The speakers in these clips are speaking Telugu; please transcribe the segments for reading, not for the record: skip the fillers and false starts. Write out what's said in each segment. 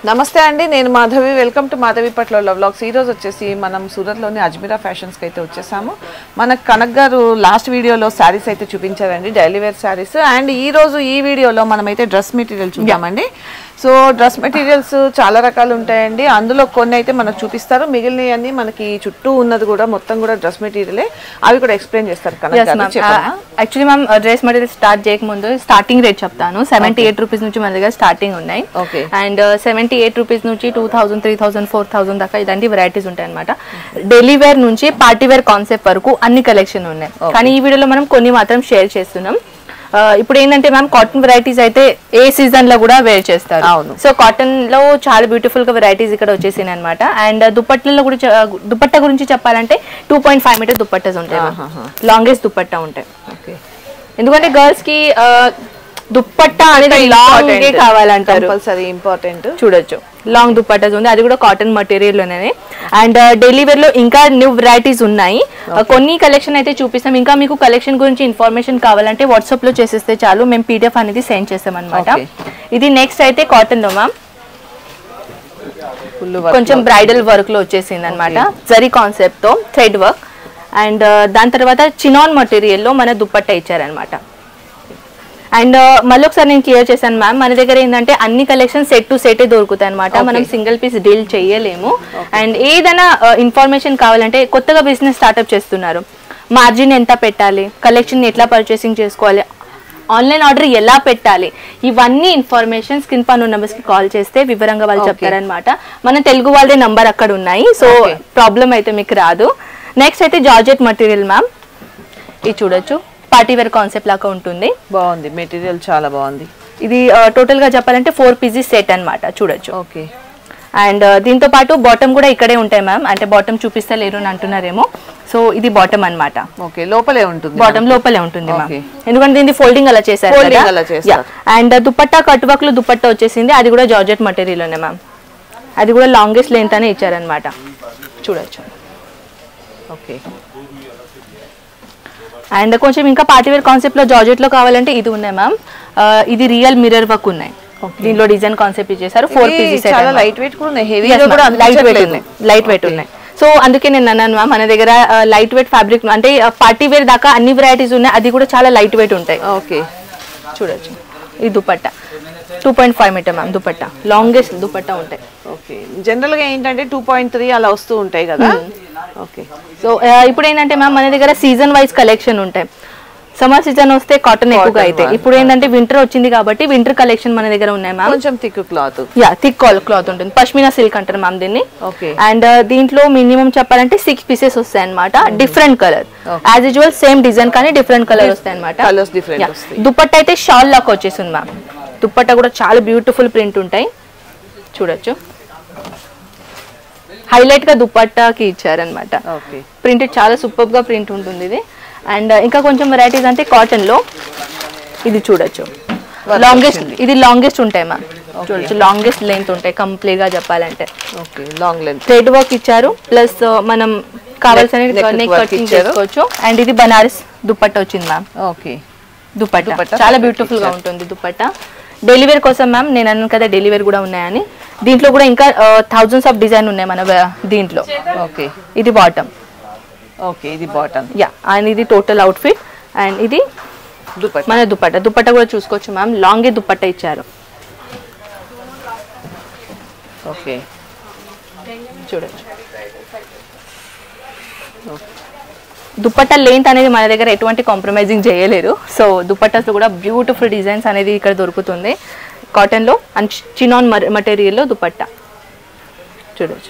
నమస్తే అండి, నేను మాధవి. వెల్కమ్ టు మాధవి పట్ల వ్లాగ్స్. ఈరోజు వచ్చేసి మనం సూరత్లోని అజ్మీరా ఫ్యాషన్స్కి అయితే వచ్చేసాము. మనకు కనక్ గారు లాస్ట్ వీడియోలో శారీస్ అయితే చూపించారండి, డైలీ వేర్ శారీస్. అండ్ ఈరోజు ఈ వీడియోలో మనమైతే డ్రెస్ మెటీరియల్ చూద్దామండి. సో డ్రెస్ మెటీరియల్స్ చాలా రకాలు ఉంటాయండి, అందులో కొన్ని అయితే మనకు చూపిస్తారు, మిగిలినవన్నీ మనకి చుట్టూ ఉన్నది కూడా మొత్తం కూడా డ్రెస్ మెటీరియలే, అవి కూడా ఎక్స్ప్లెయిన్ చేస్తారు. Actually ma'am dress material start చేయకముందు స్టార్టింగ్ రేట్ చెప్తాను. 78 రూపీస్ నుంచి మన దగ్గర స్టార్టింగ్ ఉన్నాయి. అండ్ 78 రూపీస్ నుంచి 2000, 3000, 4000 దాకా ఇలాంటి వెరైటీస్ ఉంటాయి అనమాట. డైలీ వేర్ నుంచి పార్టీ వేర్ కాన్సెప్ట్ వరకు అన్ని కలెక్షన్ ఉన్నాయి. కానీ ఈ వీడియోలో మనం కొన్ని మాత్రం షేర్ చేస్తున్నాం. ఇప్పుడు ఏంటంటే మ్యామ్ కాటన్ వెరైటీస్ అయితే ఏ సీజన్ లో కూడా వేర్ చేస్తారు. సో కాటన్ లో చాలా బ్యూటిఫుల్ గా వెరైటీస్ ఇక్కడ వచ్చేసినాయి అనమాట. అండ్ దుప్పట్లలో కూడా దుపట్టా గురించి చెప్పాలంటే 2.5 మీటర్ దుప్పట్టాస్ ఉంటాయి, లాంగెస్ట్ దుపట్టా ఉంటాయి. ఎందుకంటే గర్ల్స్ కి దుప్పట్టా అనేది లాంగ్ కావాలంటారు, ఇంపార్టెంట్. చూడొచ్చు లాంగ్ దుప్పట్టాస్ ఉంది, అది కూడా కాటన్ మెటీరియల్ లోనే. అండ్ డైలీ వేర్ లో ఇంకా న్యూ వెరైటీస్ ఉన్నాయి, కొన్ని కలెక్షన్ అయితే చూపిస్తాం. ఇంకా మీకు కలెక్షన్ గురించి ఇన్ఫర్మేషన్ కావాలంటే వాట్సాప్ లో చేసేస్తే చాలు, మేము PDF అనేది సెండ్ చేస్తాం అనమాట. ఇది నెక్స్ట్ అయితే కాటన్ లో మ్యామ్ కొంచెం బ్రైడల్ వర్క్ లో వచ్చేసింది అనమాట, జరీ కాన్సెప్ట్ తో థ్రెడ్ వర్క్. అండ్ దాని తర్వాత చినాన్ మెటీరియల్ లో మన దుప్పట్టా ఇచ్చారనమాట. అండ్ మళ్ళీ ఒకసారి నేను క్లియర్ చేశాను మ్యామ్, మన దగ్గర ఏంటంటే అన్ని కలెక్షన్ సెట్ టు సెట్ దొరుకుతాయి అనమాట, మనం సింగిల్ పీస్ డీల్ చేయలేము. అండ్ ఏదైనా ఇన్ఫర్మేషన్ కావాలంటే కొత్తగా బిజినెస్ స్టార్ట్అప్ చేస్తున్నారు, మార్జిన్ ఎంత పెట్టాలి, కలెక్షన్ ఎట్లా పర్చేసింగ్ చేసుకోవాలి, ఆన్లైన్ ఆర్డర్ ఎలా పెట్టాలి, ఇవన్నీ ఇన్ఫర్మేషన్ స్క్రీన్ పైన నెంబర్స్ కి కాల్ చేస్తే వివరంగా వాళ్ళు చెప్తారనమాట. మన తెలుగు వాళ్ళే నంబర్ అక్కడ ఉన్నాయి, సో ప్రాబ్లం అయితే మీకు రాదు. నెక్స్ట్ అయితే జార్జెట్ మెటీరియల్ మ్యామ్, ఇది చూడొచ్చు పార్టీ వేర్ కాన్సెప్ట్ లాగా ఉంటుంది. బాగుంది మెటీరియల్, చాలా బాగుంది. ఇది టోటల్ గా చెప్పాలంటే 4 పీసెస్ సెట్ అనమాట, చూడొచ్చు. ఓకే. అండ్ దీంతో పాటు బాటమ్ కూడా ఇక్కడే ఉంటాయి మ్యామ్, అంటే బాటమ్ చూపిస్తా లేరు అని అంటున్నారేమో, సో ఇది బాటమ్ అనమాట. ఓకే, లోపలే ఉంటుంది, బాటమ్ లోపలే ఉంటుంది మ్యామ్, ఎందుకంటే దీన్ని ఫోల్డింగ్ అలా చేశారు. అండ్ దుపట్టా కట్ వర్క్ లో దుపట్టా వచ్చేసింది, అది కూడా జార్జెట్ మెటీరియల్ లోనే మ్యామ్, అది కూడా లాంగెస్ట్ లెంత్ అనే ఇచ్చారనమాట, చూడొచ్చు. ఓకే. అండ్ కొంచెం ఇంకా పార్టీవేర్ కాన్సెప్ట్ లో జార్జెట్ లో కావాలంటే ఇది ఉన్నాయి మ్యామ్, ఇది రియల్ మిర్రర్ వర్క్ ఉన్నాయి, దీనిలో డిజైన్ కాన్సెప్ట్ ఇచ్చేసారు. 4 పీసెస్, లైట్ వెయిట్ కూడా ఉన్నాయి, లైట్ వెయిట్ ఉన్నాయి. సో అందుకే నేను అన్నాను మ్యామ్, మన దగ్గర లైట్ వెయిట్ ఫ్యాబ్రిక్ అంటే పార్టీ వేర్ దాకా అన్ని వెరైటీస్ ఉన్నాయి, అది కూడా చాలా లైట్ వెయిట్ ఉంటాయి. ఓకే, చూడొచ్చు. ఈ dupatta 2.5 metre ma'am, dupatta longest dupatta ఉంటాయి. ఓకే, జనరల్ గా ఏంటంటే 2.3 అలా వస్తూ ఉంటాయి కదా. ఓకే. సో ఇప్పుడు ఏంటంటే మ్యామ్ మన దగ్గర సీజన్ వైజ్ కలెక్షన్ ఉంటాయి. సమ్మర్ సీజన్ వస్తే కాటన్ ఎక్కువగా అయితే, ఇప్పుడు ఏంటంటే వింటర్ వచ్చింది కాబట్టి వింటర్ కలెక్షన్ మన దగ్గర ఉన్నాయి మ్యామ్. కొంచెం థిక్ క్లాత్, థిక్ క్లాత్ ఉంటుంది, పష్మినా సిల్క్ అంటారు మ్యామ్ దీన్ని. ఓకే. అండ్ దీంట్లో మినిమం చెప్పాలంటే 6 పీసెస్ వస్తాయి అనమాట, different colour, as usual same design కానీ డిఫరెంట్ కలర్ వస్తాయి అనమాట. దుపట్టా అయితే షాల్ లాక్ వచ్చేసింది మ్యామ్, దుపట్టా కూడా చాలా బ్యూటిఫుల్ ప్రింట్ ఉంటాయి, చూడొచ్చు. హైలైట్ గా దుపట్టాకి ఇచ్చారనమాట, ప్రింట్ చాలా సూపర్ గా ప్రింట్ ఉంటుంది ఇది. అండ్ ఇంకా కొంచెం వెరైటీస్ అంటే కాటన్ లో ఇది చూడొచ్చు, లాంగెస్ట్, ఇది లాంగెస్ట్ ఉంటాయి మ్యామ్, చూడొచ్చు లాంగెస్ట్ లెంత్ ఉంటాయి కంప్లీట్ గా చెప్పాలంటే. థ్రెడ్ వర్క్ ఇచ్చారు, ప్లస్ మనం కావాల్సిన నెక్ కటింగ్ చేసుకోవచ్చు. అండ్ ఇది బనారస్ దుపట్టా వచ్చింది మ్యామ్. ఓకే, దుపట్టా చాలా బ్యూటిఫుల్ గా ఉంటుంది దుపట్టా. డైలీ వేర్ కోసం మ్యామ్ నేను అన్నాను కదా డైలీ వేర్ కూడా ఉన్నాయని, దీంట్లో కూడా ఇంకా థౌజండ్స్ ఆఫ్ డిజైన్ ఉన్నాయి మన దీంట్లో. ఓకే, ఇది బాటమ్. ఓకే, ఇది బాటమ్. అండ్ ఇది టోటల్ అవుట్ఫిట్. అండ్ ఇది మన దుపట్టా కూడా చూసుకోవచ్చు మ్యామ్, లాంగే దుపట్టా ఇచ్చారు. ఓకే, చూడొచ్చు. దుపట్టా లెంత్ అనేది మన దగ్గర ఎటువంటి కాంప్రమైజింగ్ చేయలేరు, సో దుపట్టాస్ లో కూడా బ్యూటిఫుల్ డిజైన్స్ అనేది ఇక్కడ దొరుకుతుంది కాటన్ లో. అండ్ చినాన్ మెటీరియల్ లో దుపట్టా చూడొచ్చు,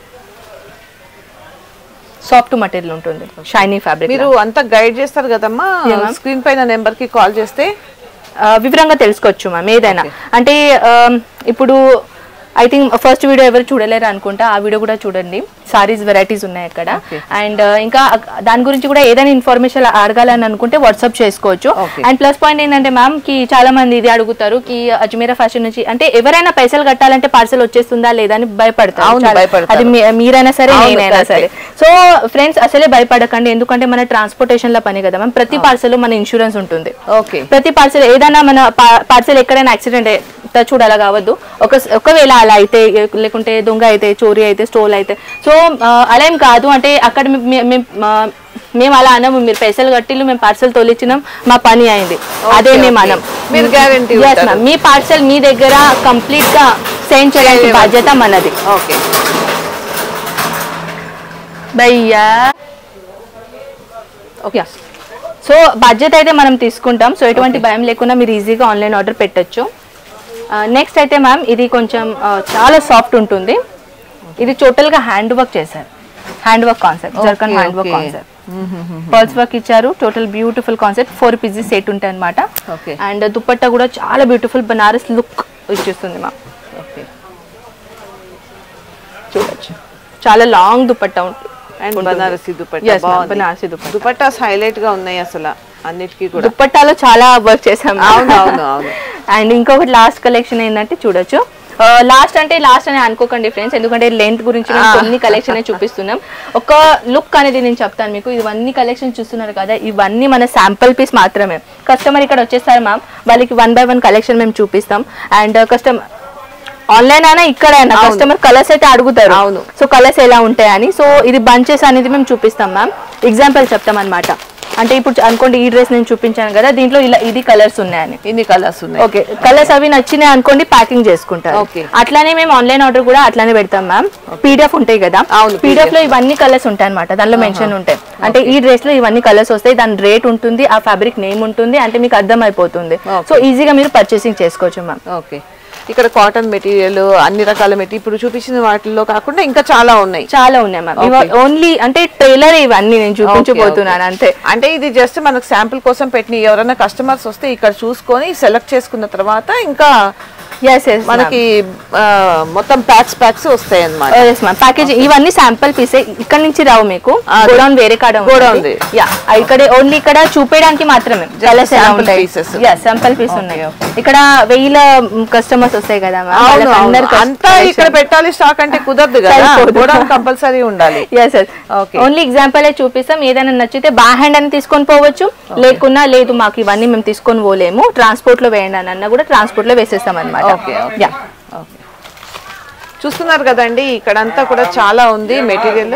సాఫ్ట్ మెటీరియల్ ఉంటుంది, షైనీ ఫ్యాబ్రిక్. మీరు అంతా గైడ్ చేస్తారు కదమ్మా, స్క్రీన్ పైన నెంబర్ కి కాల్ చేస్తే వివరంగా తెలుసుకోవచ్చు మ్యామ్ ఏదైనా. అంటే ఇప్పుడు ఐ థింక్ ఫస్ట్ వీడియో ఎవరు చూడలేరు అనుకుంటా, ఆ వీడియో కూడా చూడండి, సారీస్ వెరైటీస్ ఉన్నాయి అక్కడ. అండ్ ఇంకా దాని గురించి కూడా ఏదైనా ఇన్ఫర్మేషన్ అడగాలని అనుకుంటే వాట్సాప్ చేసుకోవచ్చు. అండ్ ప్లస్ పాయింట్ ఏంటంటే మ్యామ్ కి చాలా మంది ఇది అడుగుతారు కి అజ్మీరా ఫ్యాషన్ నుంచి అంటే ఎవరైనా పైసలు కట్టాలంటే పార్సల్ వచ్చేస్తుందా లేదా అని భయపడతారు, అది మీరైనా సరే నేనైనా సరే. సో ఫ్రెండ్స్ అసలే భయపడకండి, ఎందుకంటే మన ట్రాన్స్పోర్టేషన్ లో పని కదా మ్యామ్, ప్రతి పార్సల్ మన ఇన్సూరెన్స్ ఉంటుంది. ప్రతి పార్సల్ ఏదైనా మన పార్సల్ ఎక్కడైనా యాక్సిడెంట్ చూడు అలా కావద్దు. ఒకవేళ అలా అయితే లేకుంటే దొంగ అయితే చోరీ అయితే స్టోల్ అయితే సో అలా ఏం కాదు అంటే అక్కడ మేము అలా అనము. మీరు పైసలు కట్టిల్లు మేము పార్సల్ తోలిచ్చినాం మా పని అయింది అదే మేము అనం. మీరు గ్యారెంటీ మీ పార్సల్ మీ దగ్గర కంప్లీట్ గా సెండ్ చేయడానికి బాధ్యత మనది. ఓకే భయ్యా ఓకే సో బాధ్యత అయితే మనం తీసుకుంటాం. సో ఎటువంటి భయం లేకుండా మీరు ఈజీగా ఆన్లైన్ ఆర్డర్ పెట్టచ్చు. నెక్స్ట్ అయితే మ్యామ్ ఇది కొంచెం చాలా సాఫ్ట్ ఉంటుంది. ఇది టోటల్ గా హ్యాండ్ వర్క్ చేశారు. Hand work concept zircon hand work concept pearls work ఇచ్చారు. Total beautiful concept 4 pieces set ఉంటాయి అనమాట. అండ్ దుపట్టా కూడా చాలా బ్యూటిఫుల్ బనారస్ లుక్ ఇచ్చేస్తుంది మ్యామ్. చూడొచ్చు చాలా లాంగ్ దుపట్టా ఉంటుంది. అండ్ బనారసి దుపట్టా దుపట్టాస్ హైలైట్ గా ఉన్నాయి అసలు అన్నిటికీ కూడా. దుపట్టాలో చాలా వర్క్ చేసాం. అండ్ ఇంకొకటి లాస్ట్ కలెక్షన్ ఏంటంటే చూడొచ్చు. లాస్ట్ అని అనుకోకండి ఫ్రెండ్స్, ఎందుకంటే లెంత్ గురించి కొన్ని కలెక్షన్ చూపిస్తున్నాం. ఒక లుక్ అనేది నేను చెప్తాను మీకు. ఇవన్నీ కలెక్షన్ చూస్తున్నారు కదా, ఇవన్నీ మన శాంపుల్ పీస్ మాత్రమే. కస్టమర్ ఇక్కడ వచ్చేస్తారు మ్యామ్, వాళ్ళకి 1 by 1 కలెక్షన్ మేము చూపిస్తాం. అండ్ కస్టమర్ ఆన్లైన్ అయినా ఇక్కడైనా కస్టమర్ కలర్స్ అయితే అడుగుతారు. అవును, సో కలర్స్ ఎలా ఉంటాయని. సో ఇది బంచెస్ అనేది మేము చూపిస్తాం మ్యామ్. ఎగ్జాంపుల్ చెప్తాం అనమాట. అంటే ఇప్పుడు అనుకోండి ఈ డ్రెస్ నేను చూపించాను కదా, దీంట్లో ఇలా ఇది కలర్స్ ఉన్నాయని, ఇన్ని కలర్స్ ఉన్నాయి. ఓకే, కలర్స్ అవి నచ్చినాయి అనుకోండి ప్యాకింగ్ చేసుకుంటారు. అట్లానే మేము ఆన్లైన్ ఆర్డర్ కూడా అట్లానే పెడతాం మ్యామ్. పీడిఎఫ్ ఉంటాయి కదా, పీడిఎఫ్ లో ఇవన్నీ కలర్స్ ఉంటాయి అనమాట. దానిలో మెన్షన్ ఉంటాయి అంటే ఈ డ్రెస్ లో ఇవన్నీ కలర్స్ వస్తాయి, దాని రేట్ ఉంటుంది, ఆ ఫ్యాబ్రిక్ నేమ్ ఉంటుంది, అంటే మీకు అర్థం అయిపోతుంది. సో ఈజీగా మీరు పర్చేసింగ్ చేసుకోవచ్చు మ్యామ్. ఓకే, ఇక్కడ కాటన్ మెటీరియల్ అన్ని రకాల మెటీరియల్ ఇప్పుడు చూపించిన వాటిల్లో కాకుండా ఇంకా చాలా ఉన్నాయి మ్యామ్. ఓన్లీ అంటే ట్రైలర్ ఇవన్నీ నేను చూపించబోతున్నాను అంతే. అంటే ఇది జస్ట్ మనకు శాంపుల్ కోసం పెట్టి ఎవరైనా కస్టమర్స్ వస్తే ఇక్కడ చూసుకొని సెలెక్ట్ చేసుకున్న తర్వాత ఇంకా మనకి మొత్తం ప్యాక్స్ వస్తాయి అన్నమాట. ప్యాకేజ్ ఇవన్నీ శాంపుల్ పీసే, ఇక్కడ నుంచి రావు మీకు. గోడౌన్ వేరే కాడ ఉంది. ఇక్కడ ఓన్లీ ఇక్కడ చూపేయడానికి మాత్రమే శాంపుల్ పీస్ ఉన్నాయి. ఇక్కడ 1000 కస్టమర్స్ వస్తాయి కదా, అంతా ఇక్కడ పెట్టాలి స్టాక్ అంటే కుదరదు కదా, గోడౌన్ కంపల్సరీ ఉండాలి. ఓన్లీ ఎగ్జాంపుల్ చూపిస్తాం. ఏదైనా నచ్చితే బా హ్యాండ్ అని తీసుకొని పోవచ్చు, లేకున్నా లేదు మాకు ఇవన్నీ మేము తీసుకొని పోలేము ట్రాన్స్పోర్ట్ లో వేయండి అని అన్నా కూడా ట్రాన్స్పోర్ట్ లో వేసేస్తాం అనమాట. చూస్తున్నారు కదండి, ఇక్కడంతా కూడా చాలా ఉంది మెటీరియల్.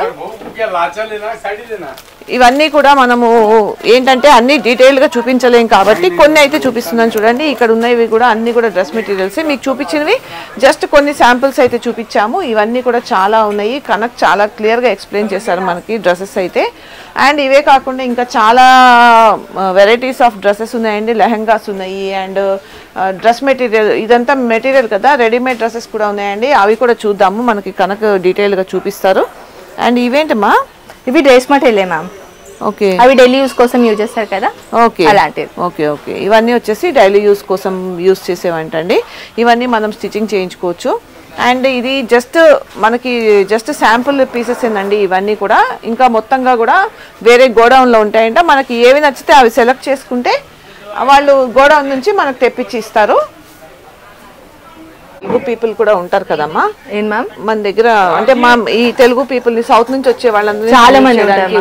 ఇవన్నీ కూడా మనము ఏంటంటే అన్ని డీటెయిల్ గా చూపించలేం కాబట్టి కొన్ని అయితే చూపిస్తున్నాను చూడండి. ఇక్కడ ఉన్నవి కూడా అన్ని కూడా డ్రెస్ మెటీరియల్స్. మీకు చూపించినవి జస్ట్ కొన్ని శాంపుల్స్ అయితే చూపించాము. ఇవన్నీ కూడా చాలా ఉన్నాయి. కనక్ చాలా క్లియర్ గా ఎక్స్ప్లెయిన్ చేశారు మనకి డ్రెస్సెస్ అయితే. అండ్ ఇవే కాకుండా ఇంకా చాలా వెరైటీస్ ఆఫ్ డ్రెస్సెస్ ఉన్నాయండి. లెహంగాస్ ఉన్నాయి అండ్ డ్రెస్ మెటీరియల్, ఇదంతా మెటీరియల్ కదా, రెడీమేడ్ డ్రెస్సెస్ కూడా ఉన్నాయండి. అవి కూడా చూద్దాము, మనకి కనక్ డీటెయిల్ గా చూపిస్తారు. అండ్ ఇవేంటమ్మా? ఇవి డ్రెస్ మెటీరియల్ మ్యామ్. ఓకే, అవి డైలీ యూస్ కోసం యూజ్ చేస్తారు కదా. ఓకే, అలాంటివి. ఓకే, ఇవన్నీ వచ్చేసి డైలీ యూస్ కోసం యూస్ చేసేవంటండి. ఇవన్నీ మనం స్టిచ్చింగ్ చేయించుకోవచ్చు. అండ్ ఇది జస్ట్ మనకి జస్ట్ శాంపుల్ పీసెస్ ఏందండి ఇవన్నీ కూడా. ఇంకా మొత్తంగా కూడా వేరే గోడౌన్లో ఉంటాయంట. మనకి ఏవి నచ్చితే అవి సెలెక్ట్ చేసుకుంటే వాళ్ళు గోడౌన్ నుంచి మనకు తెప్పించి ఇస్తారు. తెలుగు పీపుల్ కూడా ఉంటారు కదమ్మా ఏం మ్యామ్ మన దగ్గర, అంటే మా ఈ తెలుగు పీపుల్ సౌత్ నుంచి వచ్చే వాళ్ళందరూ చాలా మంది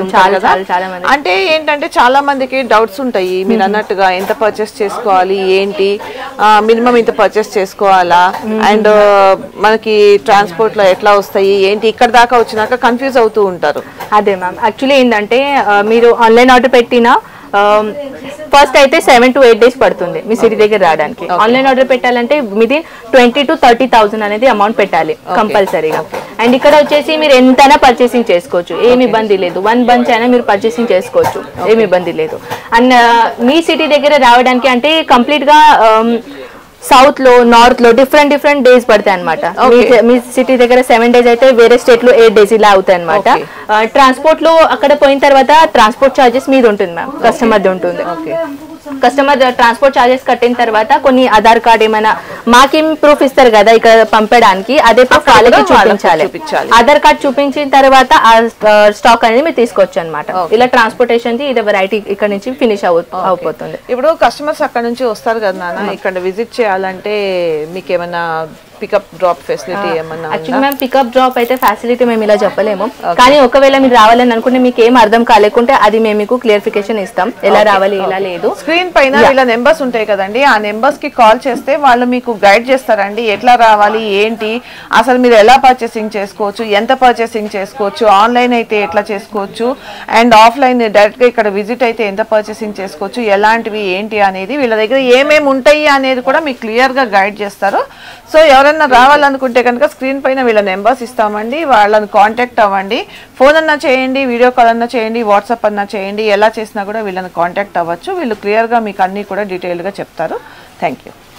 అంటే ఏంటంటే చాలా మందికి డౌట్స్ ఉంటాయి. మీరు అన్నట్టుగా ఎంత పర్చేస్ చేసుకోవాలి, ఏంటి మినిమం ఇంత పర్చేస్ చేసుకోవాలా, అండ్ మనకి ట్రాన్స్పోర్ట్ లో ఎట్లా వస్తాయి ఏంటి, ఇక్కడ దాకా వచ్చినాక కన్ఫ్యూజ్ అవుతూ ఉంటారు. అదే మ్యామ్, యాక్చువల్లీ ఏంటంటే మీరు ఆన్లైన్ ఆర్డర్ పెట్టినా ఫస్ట్ అయితే 7 to 8 days పడుతుంది మీ సిటీ దగ్గర రావడానికి. ఆన్లైన్ ఆర్డర్ పెట్టాలంటే మీది 20 to 30,000 అనేది అమౌంట్ పెట్టాలి కంపల్సరీగా. అండ్ ఇక్కడ వచ్చేసి మీరు ఎంతైనా పర్చేసింగ్ చేసుకోవచ్చు, ఏమి ఇబ్బంది లేదు. 1 bunch అయినా మీరు పర్చేసింగ్ చేసుకోవచ్చు, ఏమి ఇబ్బంది లేదు. అండ్ మీ సిటీ దగ్గర రావడానికి అంటే కంప్లీట్ గా సౌత్ లో నార్త్ లో డిఫరెంట్ డేస్ పడతాయి అనమాట. మీ సిటీ దగ్గర 7 days అయితే వేరే స్టేట్ లో 8 days ఇలా అవుతాయి అనమాట. ట్రాన్స్పోర్ట్ లో అక్కడ పోయిన తర్వాత ట్రాన్స్పోర్ట్ చార్జెస్ మీద ఉంటుంది మ్యామ్, కస్టమర్ ఉంటుంది. కస్టమర్ ట్రాన్స్పోర్ట్ చార్జెస్ కట్టిన తర్వాత కొన్ని ఆధార్ కార్డ్ ఏమైనా మాకేం ప్రూఫ్ ఇస్తారు కదా ఇక్కడ పంపడానికి, అదే ప్రూఫ్ వాళ్ళకి చూపించాలి. ఆధార్ కార్డ్ చూపించిన తర్వాత ఆ స్టాక్ అనేది మీరు తీసుకోవచ్చు అనమాట. ఇలా ట్రాన్స్పోర్టేషన్ ఇది వెరైటీ ఇక్కడ నుంచి ఫినిష్ అయిపోతుంది. ఇప్పుడు కస్టమర్స్ అక్కడ నుంచి వస్తారు కదా నాన్న, ఇక్కడ విజిట్ చేయాలంటే మీకు ఏమైనా పికప్ డ్రాప్ ఫెసిలిటీ ఏమన్నా యాక్చువల్లీ మేము పికప్ డ్రాప్ అయితే ఫెసిలిటీ మేము ఇలా చెప్పలేము, కానీ ఒకవేళ మీరు రావాలని అనుకుంటే మీకు ఏం అర్థం కాలేకుంటే అది మేము మీకు క్లియరిఫికేషన్ ఇస్తాం, ఎలా రావాలి ఎలా లేదు. స్క్రీన్ పైన ఇలా నెంబర్స్ ఉంటాయి కదండి, ఆ నెంబర్స్ కి కాల్ చేస్తే వాళ్ళు మీకు గైడ్ చేస్తారండి ఎట్లా రావాలి ఏంటి, అసలు మీరు ఎలా పర్చేసింగ్ చేసుకోవచ్చు, ఎంత పర్చేసింగ్ చేసుకోవచ్చు, ఆన్లైన్ అయితే ఎట్లా చేసుకోవచ్చు, అండ్ ఆఫ్లైన్ డైరెక్ట్ గా ఇక్కడ విజిట్ అయితే ఎంత పర్చేసింగ్ చేసుకోవచ్చు, ఎలాంటివి ఏంటి అనేది వీళ్ళ దగ్గర ఏమేమి ఉంటాయి అనేది కూడా మీకు క్లియర్ గా గైడ్ చేస్తారు. సో ఎవరైనా రావాలనుకుంటే కనుక స్క్రీన్ పైన వీళ్ళ నెంబర్స్ ఇస్తామండి, వాళ్ళని కాంటాక్ట్ అవ్వండి, ఫోన్ అన్నా చేయండి, వీడియో కాల్ అన్నా చేయండి, వాట్సాప్ అన్నా చేయండి, ఎలా చేసినా కూడా వీళ్ళని కాంటాక్ట్ అవ్వచ్చు. వీళ్ళు క్లియర్గా మీకు అన్నీ కూడా డీటెయిల్గా చెప్తారు. Thank you.